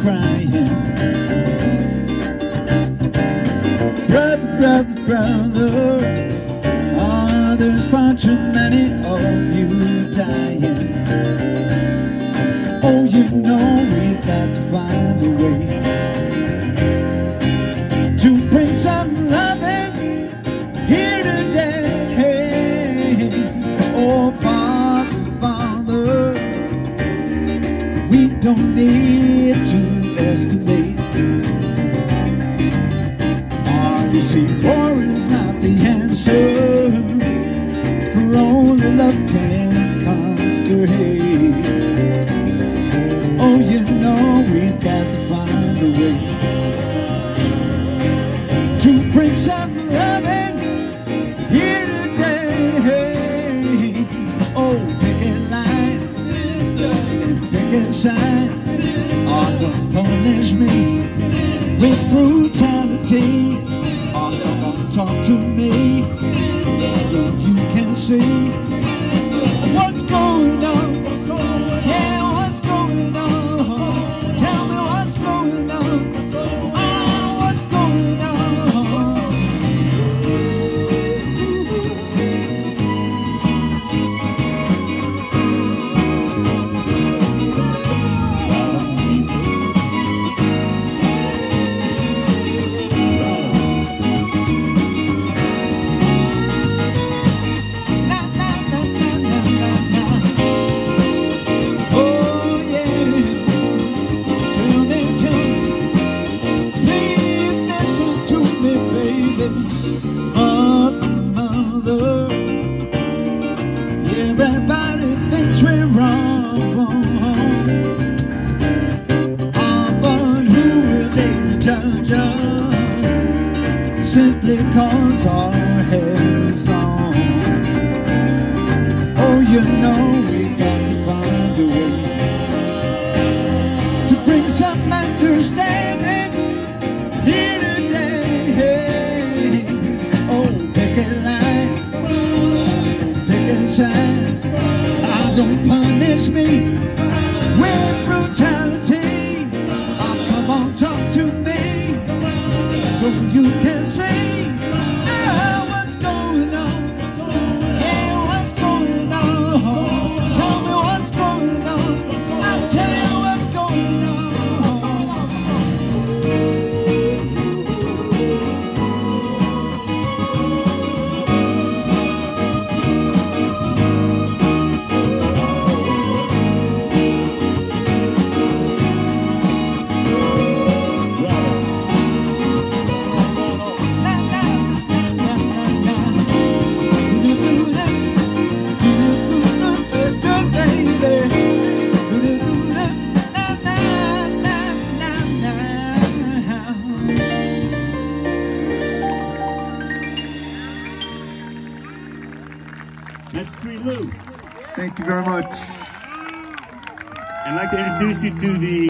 crying. Brother, brother, brother, oh, there's far too many of you dying. Oh, you know we've got to find a way to bring some loving here today. Oh, Father, Father, we don't need to escalate. You see, war is not the answer, for only love can conquer hate. Oh, you know we've got to find a way to bring some loving here today. Oh, picket lines, sister, and picket signs are gonna punish me with brutality. Talk to me so you can see what's going on. Yeah, what's going on? Tell me what's going on. Oh, what's going on? Mother, everybody thinks we're wrong. Oh, but who are they to judge us simply cause our hair is long? Oh, you know we've got to find a way to bring some understanding here today. Oh, picket line, picket sign, don't punish me with brutality. Oh, come on, talk to me so you can see what's going on. Yeah, what's going on? Tell me what's going on. I'll tell you what's going on. That's Sweet Lou. Thank you very much. I'd like to introduce you to the